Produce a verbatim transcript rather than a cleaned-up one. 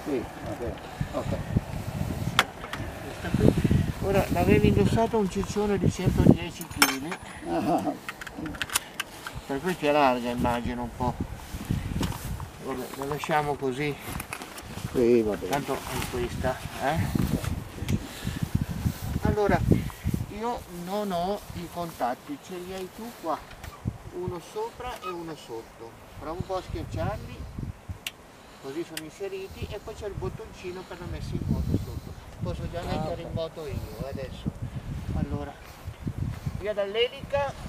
Sì, vabbè. Ok. Questa qui. Ora l'avevi indossato un ciccione di centodieci chili, Ah, per cui ti allarga immagino un po'. Vabbè, la lasciamo così, sì, va bene. tanto è questa. Eh? Allora, io non ho i contatti, ce li hai tu qua, uno sopra e uno sotto. Prova un po' a schiacciarli, così sono inseriti, e poi c'è il bottoncino per la messa in moto sotto. Posso già mettere in moto io adesso. Allora, via dall'elica.